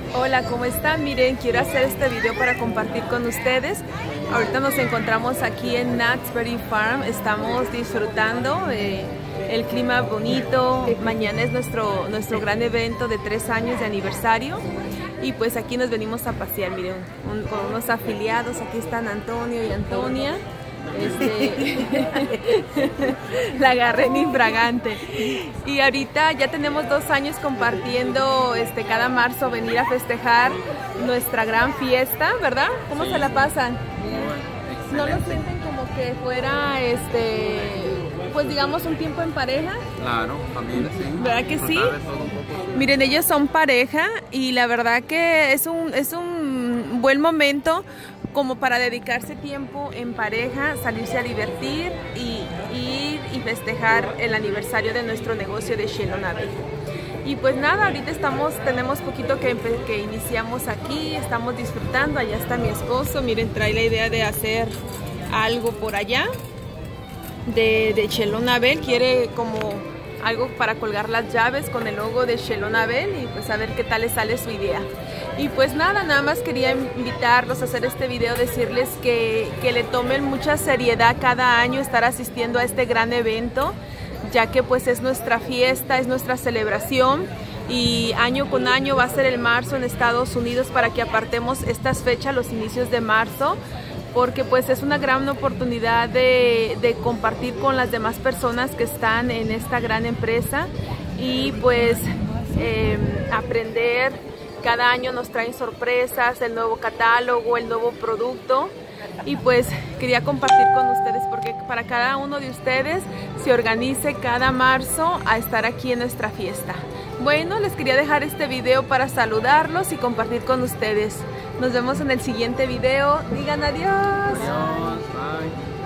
Hola, ¿cómo están? Miren, quiero hacer este video para compartir con ustedes. Ahorita nos encontramos aquí en Knott's Berry Farm. Estamos disfrutando el clima bonito. Mañana es nuestro gran evento de 3 años de aniversario. Y pues aquí nos venimos a pasear, miren, con unos afiliados. Aquí están Antonio y Antonia. La agarré en infragante. Y ahorita ya tenemos 2 años compartiendo cada marzo venir a festejar nuestra gran fiesta, ¿verdad? ¿Cómo se la pasan? ¿No lo sienten como que fuera pues digamos un tiempo en pareja? Claro, familia, sí. ¿Verdad que sí? Miren, ellos son pareja y la verdad que es un buen momento como para dedicarse tiempo en pareja, salirse a divertir y ir y festejar el aniversario de nuestro negocio de Shalom Abel. Y pues nada, ahorita tenemos poquito que iniciamos aquí, estamos disfrutando. Allá está mi esposo, miren, trae la idea de hacer algo por allá de Shalom Abel, quiere como algo para colgar las llaves con el logo de Shalom Abel y pues a ver qué tal le sale su idea. Y pues nada más quería invitarlos a hacer este video, decirles que le tomen mucha seriedad cada año estar asistiendo a este gran evento, ya que pues es nuestra fiesta, es nuestra celebración y año con año va a ser el marzo en Estados Unidos para que apartemos estas fechas, los inicios de marzo, porque pues es una gran oportunidad de compartir con las demás personas que están en esta gran empresa y pues aprender. Cada año nos traen sorpresas, el nuevo catálogo, el nuevo producto y pues quería compartir con ustedes porque para cada uno de ustedes se organice cada marzo a estar aquí en nuestra fiesta. Bueno, les quería dejar este video para saludarlos y compartir con ustedes. Nos vemos en el siguiente video. Digan adiós. Adiós, bye.